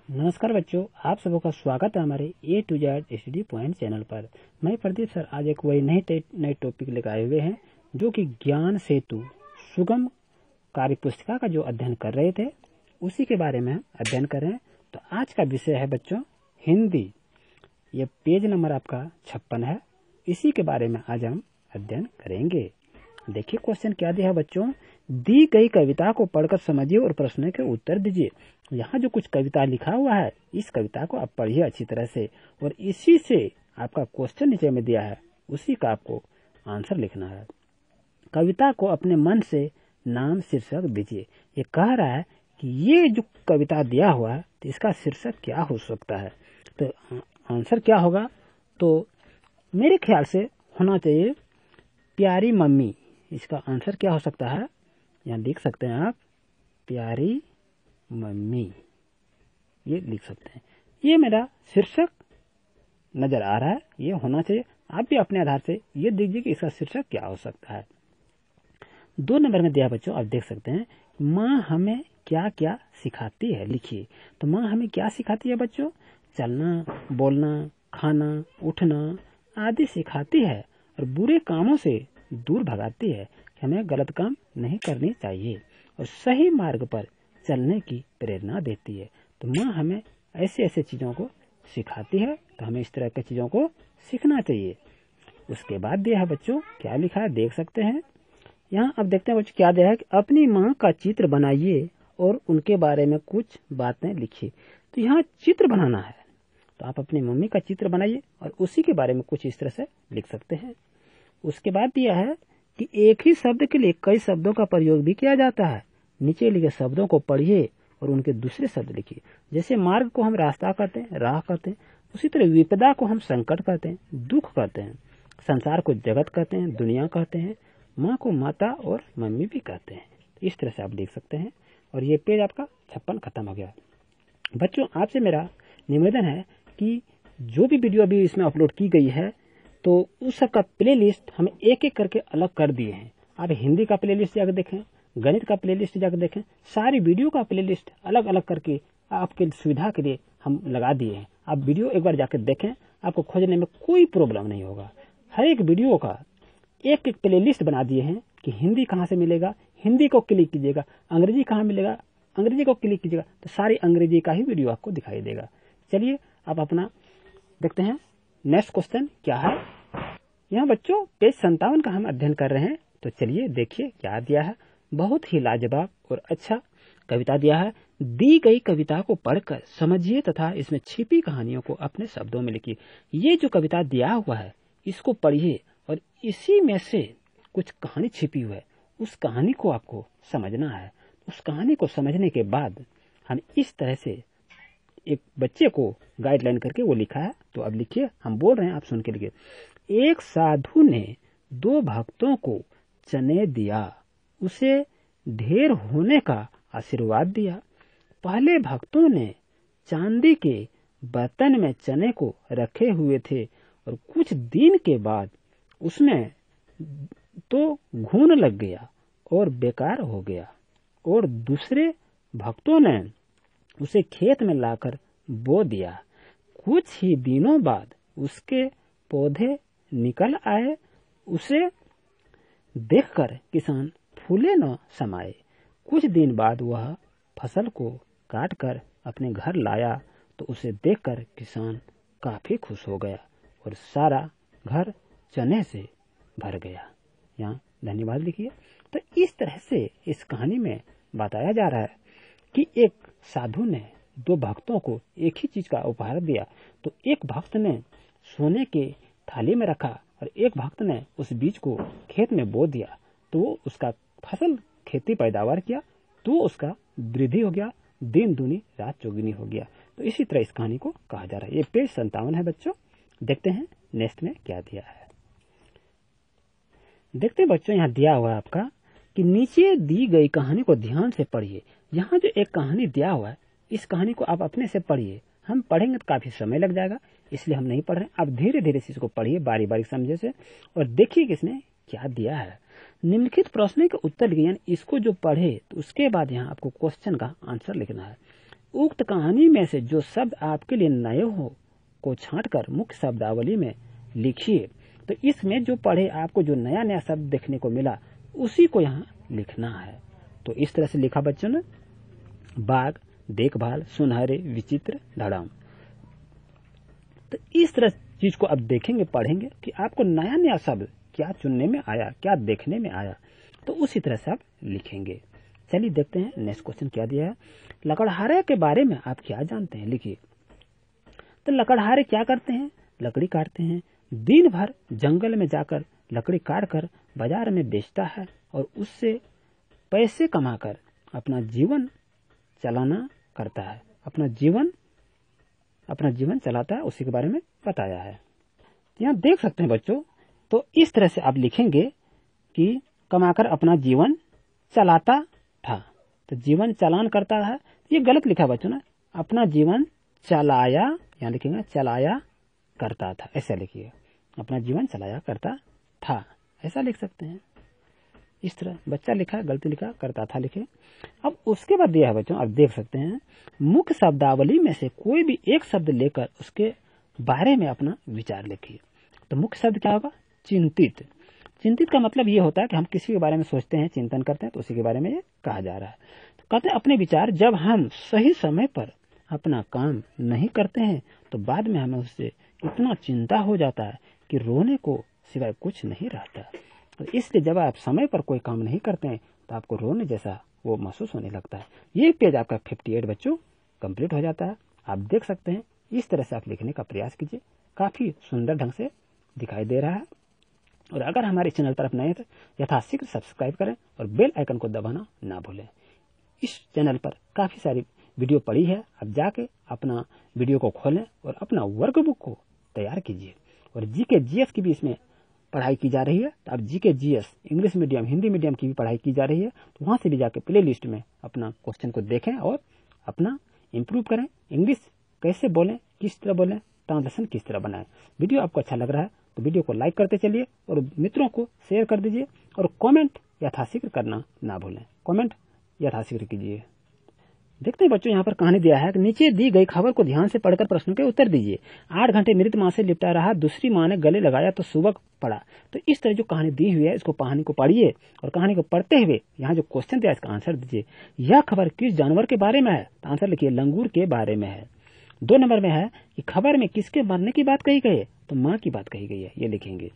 नमस्कार बच्चों, आप सबों का स्वागत है हमारे A to Z study point channel पर। मैं प्रदीप सर आज एक वही नई टॉपिक लेकर आए हुए हैं जो कि ज्ञान सेतु सुगम कार्य पुस्तिका का जो अध्ययन कर रहे थे उसी के बारे में हम अध्ययन कर रहे हैं। तो आज का विषय है बच्चों हिंदी। ये पेज नंबर आपका 56 है। इसी के बारे में आज हम अध्ययन करेंगे। देखिए क्वेश्चन क्या दिया है बच्चों, दी गई कविता को पढ़कर समझिए और प्रश्नों के उत्तर दीजिए। यहाँ जो कुछ कविता लिखा हुआ है इस कविता को आप पढ़िए अच्छी तरह से और इसी से आपका क्वेश्चन नीचे में दिया है उसी का आपको आंसर लिखना है। कविता को अपने मन से नाम शीर्षक दीजिए। ये कह रहा है कि ये जो कविता दिया हुआ है तो इसका शीर्षक क्या हो सकता है। तो आंसर क्या होगा, तो मेरे ख्याल से होना चाहिए प्यारी मम्मी। इसका आंसर क्या हो सकता है, यहाँ लिख सकते हैं आप प्यारी मम्मी, ये लिख सकते हैं। ये मेरा शीर्षक नजर आ रहा है, ये होना चाहिए। आप भी अपने आधार से ये दीजिए कि इसका शीर्षक क्या हो सकता है। 2 नंबर में दिया बच्चों, आप देख सकते हैं माँ हमें क्या क्या सिखाती है। लिखिए तो माँ हमें क्या सिखाती है बच्चों, चलना, बोलना, खाना, उठना आदि सिखाती है और बुरे कामों से दूर भगाती है कि हमें गलत काम नहीं करनी चाहिए और सही मार्ग पर चलने की प्रेरणा देती है। तो माँ हमें ऐसे ऐसे चीजों को सिखाती है, तो हमें इस तरह की चीजों को सीखना चाहिए। उसके बाद दिया है बच्चों, क्या लिखा है देख सकते हैं। यहाँ अब देखते हैं बच्चों क्या दिया है कि अपनी माँ का चित्र बनाइए और उनके बारे में कुछ बातें लिखिए। तो यहाँ चित्र बनाना है तो आप अपनी मम्मी का चित्र बनाइए और उसी के बारे में कुछ इस तरह से लिख सकते हैं। उसके बाद दिया है कि एक ही शब्द के लिए कई शब्दों का प्रयोग भी किया जाता है। नीचे लिखे शब्दों को पढ़िए और उनके दूसरे शब्द लिखिए। जैसे मार्ग को हम रास्ता कहते हैं, राह कहते हैं, उसी तरह विपदा को हम संकट कहते हैं, दुख कहते हैं, संसार को जगत कहते हैं, दुनिया कहते हैं, माँ को माता और मम्मी भी कहते हैं। इस तरह से आप लिख सकते हैं और ये पेज आपका 56 खत्म हो गया। बच्चों आपसे मेरा निवेदन है कि जो भी वीडियो अभी इसमें अपलोड की गई है तो उस सबका प्ले लिस्ट हम एक एक करके अलग कर दिए हैं। आप हिंदी का प्ले लिस्ट जाकर देखें, गणित का प्ले लिस्ट जाकर देखें, सारी वीडियो का प्ले लिस्ट अलग अलग करके आपके सुविधा के लिए हम लगा दिए हैं। आप वीडियो एक बार जाकर देखें, आपको खोजने में कोई प्रॉब्लम नहीं होगा। हर एक वीडियो का एक एक प्ले लिस्ट बना दिए हैं कि हिंदी कहाँ से मिलेगा, हिंदी को क्लिक कीजिएगा, अंग्रेजी कहाँ मिलेगा, अंग्रेजी को क्लिक कीजिएगा तो सारी अंग्रेजी का ही वीडियो आपको दिखाई देगा। चलिए आप अपना देखते हैं नेक्स्ट क्वेश्चन क्या है। यहाँ बच्चों पेज 57 का हम अध्ययन कर रहे हैं। तो चलिए देखिए क्या दिया है। बहुत ही लाजवाब और अच्छा कविता दिया है। दी गई कविता को पढ़कर समझिए तथा इसमें छिपी कहानियों को अपने शब्दों में लिखिए। ये जो कविता दिया हुआ है इसको पढ़िए और इसी में से कुछ कहानी छिपी हुई है, उस कहानी को आपको समझना है। उस कहानी को समझने के बाद हम इस तरह से एक बच्चे को गाइडलाइन करके वो लिखा है। तो अब लिखिए, हम बोल रहे हैं आप सुन के लिखिए। एक साधु ने 2 भक्तों को चने दिया, उसे ढेर होने का आशीर्वाद दिया। पहले भक्तों ने चांदी के बर्तन में चने को रखे हुए थे और कुछ दिन के बाद उसमें तो घुन लग गया और बेकार हो गया और दूसरे भक्तों ने उसे खेत में लाकर बो दिया। कुछ ही दिनों बाद उसके पौधे निकल आए। उसे देखकर किसान फूले न समाये। कुछ दिन बाद वह फसल को काटकर अपने घर लाया तो उसे देखकर किसान काफी खुश हो गया और सारा घर चने से भर गया। यहाँ धन्यवाद लिखिए। तो इस तरह से इस कहानी में बताया जा रहा है कि एक साधु ने 2 भक्तों को एक ही चीज का उपहार दिया। तो एक भक्त ने सोने के थाली में रखा और एक भक्त ने उस बीज को खेत में बो दिया। तो वो उसका फसल खेती पैदावार किया तो उसका वृद्धि हो गया, दिन दूनी रात चौगुनी हो गया। तो इसी तरह इस कहानी को कहा जा रहा है। ये पेज 57 है बच्चों। देखते हैं नेक्स्ट में क्या दिया है। देखते हैं बच्चों यहाँ दिया हुआ है आपका कि नीचे दी गई कहानी को ध्यान से पढ़िए। यहाँ जो एक कहानी दिया हुआ है इस कहानी को आप अपने से पढ़िए। हम पढ़ेंगे तो काफी समय लग जाएगा, इसलिए हम नहीं पढ़ रहे हैं। आप धीरे धीरे इसको पढ़िए, बारी बारी समझे से, और देखिए कि इसने क्या दिया है। निम्नलिखित प्रश्न के उत्तर लिखिए, यानी इसको जो पढ़े तो उसके बाद यहाँ आपको क्वेश्चन का आंसर लिखना है। उक्त कहानी में से जो शब्द आपके लिए नए हो को छांटकर मुख्य शब्दावली में लिखिए। तो इसमें जो पढ़े आपको जो नया नया शब्द देखने को मिला उसी को यहाँ लिखना है। तो इस तरह से लिखा बच्चों ने, बाघ, देखभाल, सुनहरे, विचित्र, धड़ाम। तो इस तरह चीज को अब देखेंगे, पढ़ेंगे कि आपको नया नया शब्द क्या चुनने में आया, क्या देखने में आया, तो उसी तरह से आप लिखेंगे। चलिए देखते हैं नेक्स्ट क्वेश्चन क्या दिया है। लकड़हारे के बारे में आप क्या जानते हैं, लिखिए। तो लकड़हारे क्या करते हैं, लकड़ी काटते हैं। दिन भर जंगल में जाकर लकड़ी काट कर बाजार में बेचता है और उससे पैसे कमाकर अपना जीवन चलाना करता है, अपना जीवन चलाता है, उसी के बारे में बताया है। यहाँ देख सकते हैं बच्चों, तो इस तरह से आप लिखेंगे कि कमाकर अपना जीवन चलाता था। तो जीवन चलान करता है, ये गलत लिखा बच्चों ने, अपना जीवन चलाया, यहाँ लिखेंगे चलाया करता था, ऐसा लिखिए, अपना जीवन चलाया करता था, ऐसा लिख सकते हैं। इस तरह बच्चा लिखा, गलती लिखा, करता था लिखे। अब उसके बाद दिया है बच्चों, आप देख सकते हैं, मुख्य शब्दावली में से कोई भी एक शब्द लेकर उसके बारे में अपना विचार लिखिए। तो मुख्य शब्द क्या होगा, चिंतित। चिंतित का मतलब ये होता है कि हम किसी के बारे में सोचते हैं, चिंतन करते हैं, तो उसी के बारे में ये कहा जा रहा है। तो कहते हैं अपने विचार जब हम सही समय पर अपना काम नहीं करते हैं तो बाद में हमें उससे इतना चिंता हो जाता है कि रोने को सिवाय कुछ नहीं रहता। तो इसलिए जब आप समय पर कोई काम नहीं करते हैं तो आपको रोने जैसा वो महसूस होने लगता है। ये पेज आपका 58 बच्चों कंप्लीट हो जाता है। आप देख सकते हैं, इस तरह से आप लिखने का प्रयास कीजिए, काफी सुंदर ढंग से दिखाई दे रहा है। और अगर हमारे चैनल पर आप नए हैं तो यथाशीघ्र सब्सक्राइब करें और बेल आइकन को दबाना ना भूलें। इस चैनल पर काफी सारी वीडियो पड़ी है, आप जाके अपना वीडियो को खोलें और अपना वर्कबुक को तैयार कीजिए। और जीके जीएस की भी इसमें पढ़ाई की जा रही है। तो आप GK GS English medium, Hindi medium की भी पढ़ाई की जा रही है, तो वहां से भी जाके प्ले लिस्ट में अपना क्वेश्चन को देखें और अपना इम्प्रूव करें। इंग्लिश कैसे बोलें, किस तरह बोलें, ट्रांसलेशन किस तरह बनाएं। वीडियो आपको अच्छा लग रहा है तो वीडियो को लाइक करते चलिए और मित्रों को शेयर कर दीजिए और कमेंट यथाशीघ्र करना ना भूलें, कमेंट यथाशीघ्र कीजिए। देखते हैं बच्चों, यहाँ पर कहानी दिया है कि नीचे दी गई खबर को ध्यान से पढ़कर प्रश्नों के उत्तर दीजिए। 8 घंटे मृत मां से लिपटा रहा, दूसरी मां ने गले लगाया तो सुबह पड़ा। तो इस तरह जो कहानी दी हुई है, इसको कहानी को पढ़िए और कहानी को पढ़ते हुए यहाँ जो क्वेश्चन दिया इसका आंसर दीजिए। यह खबर किस जानवर के बारे में है, तो आंसर लिखिए लंगूर के बारे में है। 2 नंबर में है कि खबर में किसके मरने की बात कही गई है, तो माँ की बात कही गई है, ये लिखेंगे।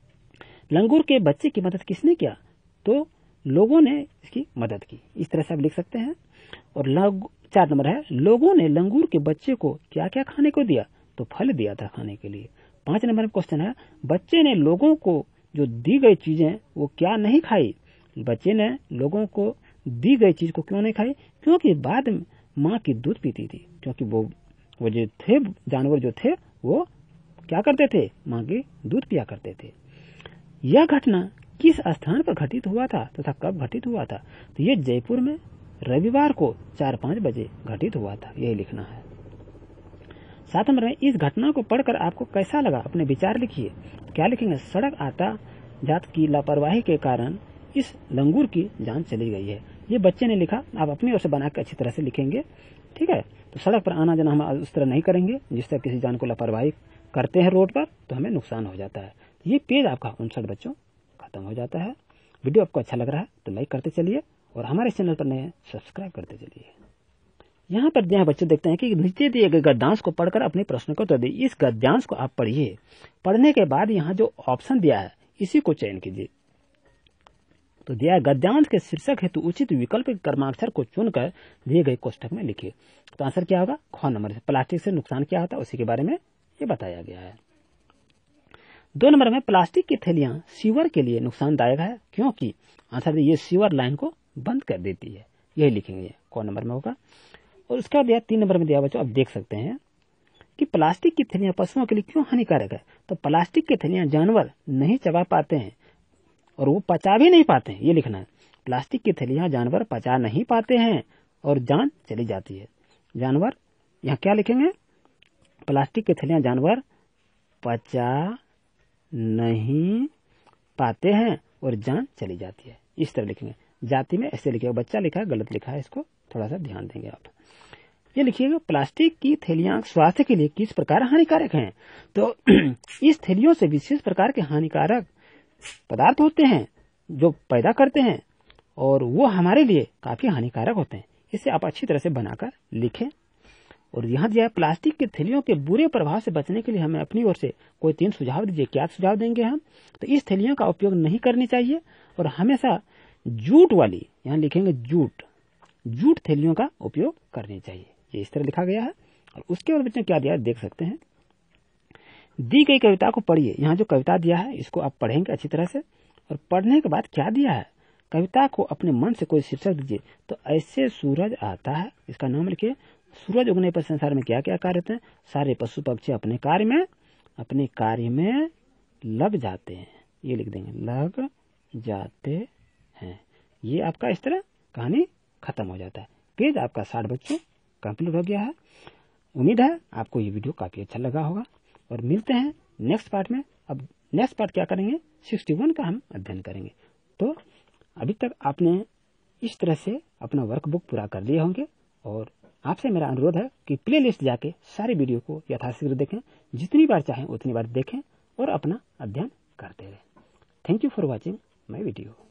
लंगूर के बच्चे की मदद किसने किया, तो लोगों ने इसकी मदद की, इस तरह से आप लिख सकते हैं। और 4 नंबर है लोगों ने लंगूर के बच्चे को क्या क्या खाने को दिया, तो फल दिया था खाने के लिए। 5 नंबर में क्वेश्चन है बच्चे ने लोगों को जो दी गई चीजें वो क्या नहीं खाई, बच्चे ने लोगों को दी गई चीज को क्यों नहीं खाई, क्योंकि बाद में माँ की दूध पीती थी, क्योंकि वो जो थे जानवर जो थे वो क्या करते थे, माँ की दूध पिया करते थे। यह घटना किस स्थान पर घटित हुआ था तथा कब घटित हुआ था, तो ये जयपुर में रविवार को 4-5 बजे घटित हुआ था, यही लिखना है। 7 नंबर में इस घटना को पढ़कर आपको कैसा लगा, अपने विचार लिखिए। क्या लिखेंगे, सड़क यातायात की लापरवाही के कारण इस लंगूर की जान चली गई है, ये बच्चे ने लिखा। आप अपनी ओर से बनाकर अच्छी तरह से लिखेंगे, ठीक है। तो सड़क पर आना जाना हम उस तरह नहीं करेंगे जिससे किसी जान को लापरवाही करते हैं रोड पर तो हमें नुकसान हो जाता है। ये पेज आपका 59 बच्चों खत्म हो जाता है। वीडियो आपको अच्छा लग रहा है तो लाइक करते चलिए और हमारे चैनल पर नए सब्सक्राइब करते चलिए। यहाँ पर जहाँ बच्चे देखते हैं कि नीचे दिए गए गद्यांश को पढ़कर अपने प्रश्न को उत्तर दिए। इस गद्यांश को आप पढ़िए, पढ़ने के बाद यहाँ जो ऑप्शन दिया है इसी को चयन कीजिए। तो दिया है गद्यांश के शीर्षक हेतु उचित विकल्प के क्रमाक्षर को चुनकर दिए गए कोष्ठक में लिखिए। तो आंसर क्या होगा, ख नंबर से प्लास्टिक से नुकसान क्या होता है उसी के बारे में ये बताया गया है। 2 नंबर में प्लास्टिक की थैलियां सीवर के लिए नुकसानदायक है क्योंकि, आंसर ये सीवर लाइन को बंद कर देती है, यही लिखेंगे, क नंबर में होगा। और उसके बाद दिया 3 नंबर में दिया बच्चों, आप देख सकते हैं कि प्लास्टिक की थैलियां पशुओं के लिए क्यों हानिकारक है। तो प्लास्टिक की थैलियां जानवर नहीं चबा पाते हैं और वो पचा भी नहीं पाते हैं, ये लिखना है। प्लास्टिक की थैलियां जानवर पचा नहीं पाते हैं और जान चली जाती है। जानवर यहाँ क्या लिखेंगे, प्लास्टिक की थैलियां जानवर पचा नहीं पाते हैं और जान चली जाती है, इस तरह लिखेंगे। जाति में ऐसे लिखेगा, बच्चा लिखा है गलत लिखा है, इसको थोड़ा सा ध्यान देंगे आप। ये लिखिएगा, प्लास्टिक की थैलियां स्वास्थ्य के लिए किस प्रकार हानिकारक हैं। तो इस थैलियों से विशेष प्रकार के हानिकारक पदार्थ होते हैं जो पैदा करते हैं और वो हमारे लिए काफी हानिकारक होते हैं। इसे आप अच्छी तरह से बनाकर लिखें। और यहाँ दिया है, प्लास्टिक के थैलियों के बुरे प्रभाव से बचने के लिए हमें अपनी ओर से कोई 3 सुझाव दीजिए। क्या सुझाव देंगे हम? तो इस थैलियों का उपयोग नहीं करनी चाहिए और हमेशा जूट वाली, यहाँ लिखेंगे जूट थैलियों का उपयोग करनी चाहिए। ये इस तरह लिखा गया है। और उसके बाद बच्चों क्या दिया है देख सकते हैं। दी गई कविता को पढ़िए। यहाँ जो कविता दिया है इसको आप पढ़ेंगे अच्छी तरह से, और पढ़ने के बाद क्या दिया है, कविता को अपने मन से कोई शीर्षक दीजिए। तो ऐसे सूरज आता है, इसका नाम लिखिए। सूरज उगने पर संसार में क्या क्या कार्य होते हैं? सारे पशु पक्षी अपने कार्य में लग जाते हैं। ये लिख देंगे, लग जाते हैं। ये आपका इस तरह कहानी खत्म हो जाता है। पेज आपका 60 बच्चों कंप्लीट हो गया है। उम्मीद है आपको ये वीडियो काफी अच्छा लगा होगा और मिलते हैं नेक्स्ट पार्ट में। अब नेक्स्ट पार्ट क्या करेंगे, 61 का हम अध्ययन करेंगे। तो अभी तक आपने इस तरह से अपना वर्कबुक पूरा कर लिए होंगे और आपसे मेरा अनुरोध है कि प्लेलिस्ट जाके सारे वीडियो को यथाशीघ्र देखें, जितनी बार चाहें उतनी बार देखें और अपना अध्ययन करते रहें। Thank you for watching my video.